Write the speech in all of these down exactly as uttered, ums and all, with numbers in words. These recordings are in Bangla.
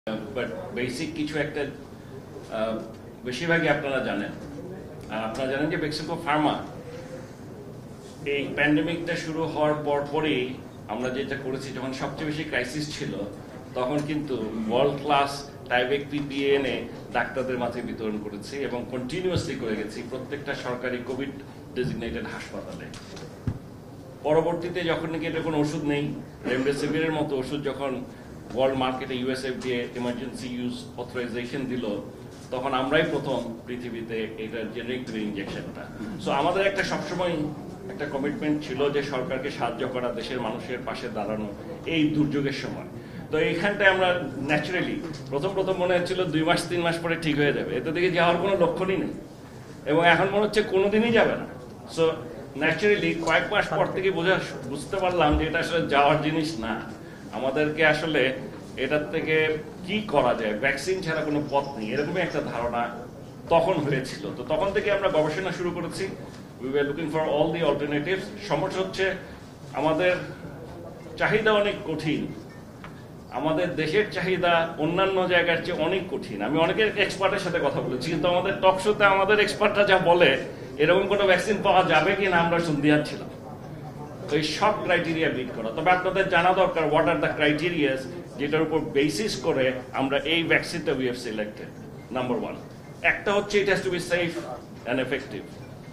বাট বেসিক কিছু একটা বেশিরভাগই আপনারা জানেন। আপনারা জানেন যে বেক্সিমকো ফার্মা এই প্যান্ডেমিকটা শুরু হওয়ার পর পরই আমরা যেটা করেছি, যখন সবচেয়ে বেশি ক্রাইসিস ছিল তখন কিন্তু ওয়ার্ল্ড ক্লাস টাইবেক পিপিএ এনে ডাক্তারদের মাঝে বিতরণ করেছি এবং কন্টিনিউয়াসলি করে গেছি প্রত্যেকটা সরকারি কোভিড ডেজিগনেটেড হাসপাতালে। পরবর্তীতে যখন নাকি এটা কোনো ওষুধ নেই, রেমডেসিভিরের মতো ওষুধ যখন ওয়ার্ল্ড মার্কেটে ইউএসএফডিএ এমার্জেন্সি ইউজ অথরাইজেশন দিল, তখন আমরাই প্রথম পৃথিবীতে এটার জেনারিক ইনজেকশনটা। সো আমাদের একটা সবসময় একটা কমিটমেন্ট ছিল যে সরকারকে সাহায্য করা, দেশের মানুষের পাশে দাঁড়ানো এই দুর্যোগের সময়। তো এইখানটায় আমরা ন্যাচারালি প্রথম প্রথম মনে হচ্ছিল দুই মাস তিন মাস পরে ঠিক হয়ে যাবে, এতে দিকে যাওয়ার কোনো লক্ষণই নেই এবং এখন মনে হচ্ছে কোনোদিনই যাবে না। সো ন্যাচারালি কয়েক মাস পর থেকে বোঝা বুঝতে পারলাম যে এটা আসলে যাওয়ার জিনিস না, আমাদেরকে আসলে এটার থেকে কি করা যায়, ভ্যাকসিন ছাড়া কোনো পথ নেই, এরকমই একটা ধারণা তখন হয়েছিল। তো তখন থেকে আমরা গবেষণা শুরু করেছি। We were looking for all the alternatives. সমস্যা হচ্ছে আমাদের চাহিদা অনেক কঠিন, আমাদের দেশের চাহিদা অন্যান্য জায়গার চেয়ে অনেক কঠিন। আমি অনেকের এক্সপার্টের সাথে কথা বলেছি, কিন্তু আমাদের টক শোতে আমাদের এক্সপার্টরা যা বলে এরকম কোনো ভ্যাকসিন পাওয়া যাবে কিনা আমরা সন্দিহান ছিলাম। তো এই সব ক্রাইটেরিয়া মিট করা, তবে আপনাদের জানা দরকার হোয়াট আর দ্য ক্রাইটেরিয়াস যেটার উপর বেসিস করে আমরা এই ভ্যাকসিনটা we have selected. Number one, একটা হচ্ছে it has to be safe and effective.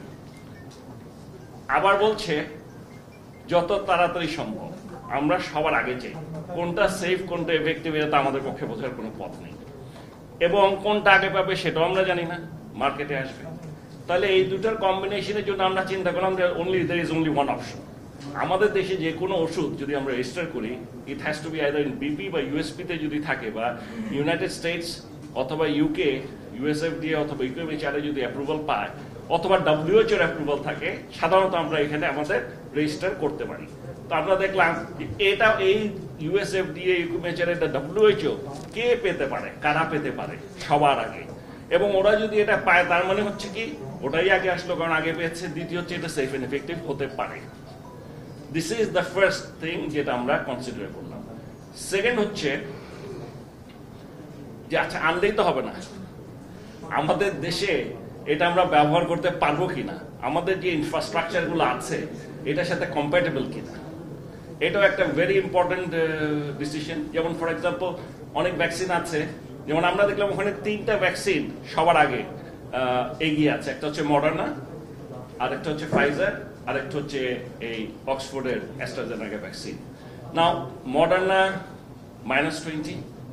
আবার বলছে যত তাড়াতাড়ি সম্ভব। আমরা সবার আগে চাই কোনটা সেফ কোনটা এফেক্টিভ, এটা আমাদের পক্ষে বোঝার কোনো পথ নেই, এবং কোনটা আগে পাবে সেটাও আমরা জানি না, মার্কেটে আসবে। তাহলে এই দুটোর কম্বিনেশনের জন্য আমরা চিন্তা করলাম যে only there is only one option. আমাদের দেশে যে কোনো ওষুধ যদি আমরা রেজিস্টার করি, it has to be either in BP বা ইউএসপি তে যদি থাকে, বা ইউনাইটেড স্টেটস অথবা ইউকে ইউএসএফডিএ অথবা ইউকেএমএইচআর যদি অ্যাপ্রুভাল পায়, অথবা ডব্লিউএইচও এর অ্যাপ্রুভাল থাকে, সাধারণত আমরা এখানে আমাদের রেজিস্টার করতে পারি। তো আমরা দেখলাম এটা এই ইউএসএফডিএ ইউকেএমএইচআর এটা ডব্লিউএইচও কে পেতে পারে, কারা পেতে পারে সবার আগে, এবং ওরা যদি এটা পায় তার মানে হচ্ছে কি ওটাই আগে আসলো, কারণ আগে পেয়েছে। দ্বিতীয় হচ্ছে এটা সেফ এন্ড এফেক্টিভ হতে পারে। This is the first thing যেটা আমরা কনসিডার করলাম। সেকেন্ড হচ্ছে যে আচ্ছা আনলেই তো হবে না, আমাদের দেশে এটা আমরা ব্যবহার করতে পারবো কিনা, আমাদের যে ইনফ্রাস্ট্রাকচার গুলো আছে এটার সাথে কম্প্যাটেবল কিনা, এটাও একটা ভেরি ইম্পর্টেন্ট ডিসিশন। যেমন ফর এক্সাম্পল অনেক ভ্যাকসিন আছে, যেমন আমরা দেখলাম ওখানে তিনটা ভ্যাকসিন সবার আগে এগিয়ে আছে। একটা হচ্ছে মডার্না, আরেকটা হচ্ছে ফাইজার, আরেকটা হচ্ছে এই অক্সফোর্ডের AstraZeneca vaccine. Now Moderna minus twenty,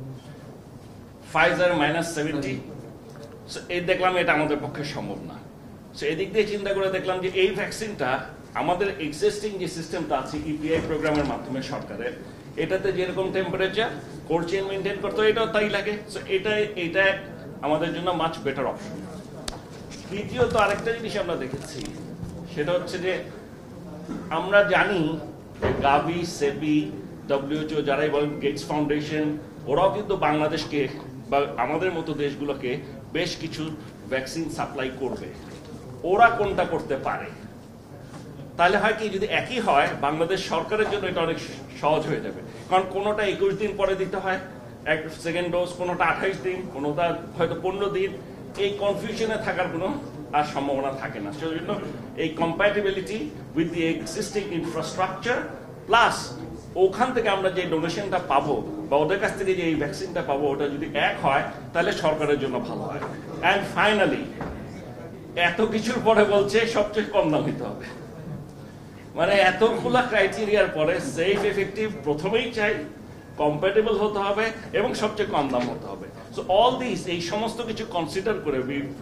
Pfizer minus seventy. এই দেখলাম এটা আমাদের পক্ষে সম্ভব না। সো এদিক দিয়ে চিন্তা করে দেখলাম যে এই ভ্যাকসিনটা আমাদের এক্সিস্টিং যে সিস্টেমটা আছে ইপিআই প্রোগ্রামের মাধ্যমে সরকারের, এটাতে যেরকম টেম্পারেচার কোল্ড চেইন মেনটেন করতে হয় এটাও তাই লাগে। সো এটা এটা আমাদের জন্য মাচ বেটার অপশন। তৃতীয়ত আরেকটা জিনিস আমরা দেখেছি, সেটা হচ্ছে যে আমরা জানি গাভি, সেবি, ডব্লিউএইচও যারাই বলেন, গেটস ফাউন্ডেশন, ওরাও কিন্তু বাংলাদেশকে বা আমাদের মতো দেশগুলোকে বেশ কিছু ভ্যাকসিন সাপ্লাই করবে। ওরা কোনটা করতে পারে, তাহলে হয় কি যদি একই হয় বাংলাদেশ সরকারের জন্য এটা অনেক সহজ হয়ে যাবে, কারণ কোনোটা একুশ দিন পরে দিতে হয় এক সেকেন্ড ডোজ, কোনোটা আঠাইশ দিন, কোনোটা হয়তো পনেরো দিন। এই কনফিউশনে থাকার কোনো আর সম্ভাবনা থাকে না। সেজন্য এই compatibility with the existing infrastructure plus ওখান থেকে আমরা যে ডোনেশনটা পাবো বা ওদের কাছ থেকে যে এই ভ্যাকসিনটা পাবো, ওটা যদি এক হয় তাহলে সরকারের জন্য ভালো হয়। অ্যান্ড ফাইনালি এত কিছুর পরে বলছে সবচেয়ে কম দাম হতে হবে। মানে এতগুলা ক্রাইটেরিয়ার পরে সেফ এফেক্টিভ প্রথমেই চাই, কম্প্যাটেবল হতে হবে এবং সবচেয়ে কম দাম হতে হবে। সো অল দিস, এই সমস্ত কিছু কনসিডার করে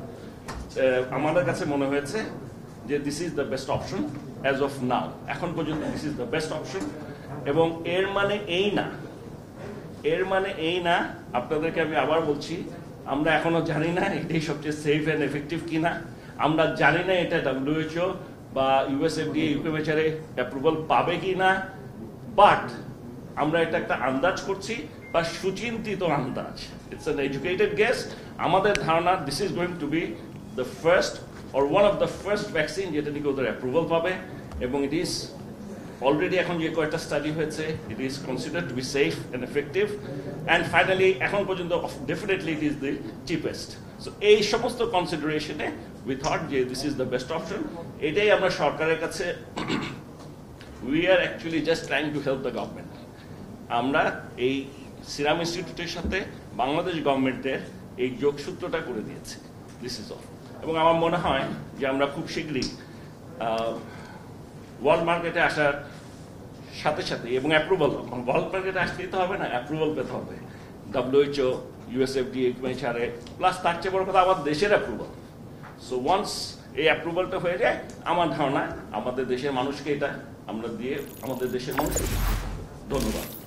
আমাদের কাছে মনে হয়েছে যে this is the best option as of now. এখন পর্যন্ত this is the best option. এবং এর মানে এই না, এর মানে এই না, আপনাদেরকে আমি আবার বলছি, আমরা এখনো জানি না এটাই সবচেয়ে সেফ অ্যান্ড এফেক্টিভ কিনা, আমরা জানি না এটা ডব্লিউএইচও বা ইউএসএফডিএ ইউকেএমএইচআর অ্যাপ্রুভাল পাবে কিনা, বাট আমরা এটা একটা আন্দাজ করছি বা সুচিন্তিত আন্দাজ। It's an educated guess. আমাদের ধারণা this is going to be the first or one of the first vaccine যেটা নাকি ওদের অ্যাপ্রুভাল পাবে, এবং ইট ইজ অলরেডি এখন যে কয়েকটা স্টাডি হয়েছে it is considered to be safe and effective and finally এখন পর্যন্ত definitely it is the cheapest. So এই সমস্ত কনসিডারেশনে উই থট যে this is the best option. এটাই আমরা সরকারের কাছে we are actually just trying to help the government. আমরা এই সিরাম ইনস্টিটিউটের সাথে বাংলাদেশ গভর্নমেন্টের এই যোগসূত্রটা করে দিয়েছি, দিস ইজ অল। এবং আমার মনে হয় যে আমরা খুব শীঘ্রই ওয়ার্ল্ড মার্কেটে আসার সাথে সাথে এবং অ্যাপ্রুভাল, ওয়ার্ল্ড মার্কেটে আসতেই তো হবে না, অ্যাপ্রুভাল পেতে হবে ডাব্লিউএইচও, ইউএসএফডিএ, ইউএনএইচআরএ, প্লাস তার চেয়ে বড় কথা আমার দেশের অ্যাপ্রুভাল। সো ওয়ান্স এই অ্যাপ্রুভালটা হয়ে যায়, আমার ধারণা আমাদের দেশের মানুষকে এটা আমরা দিয়ে আমাদের দেশের মানুষকে ধন্যবাদ।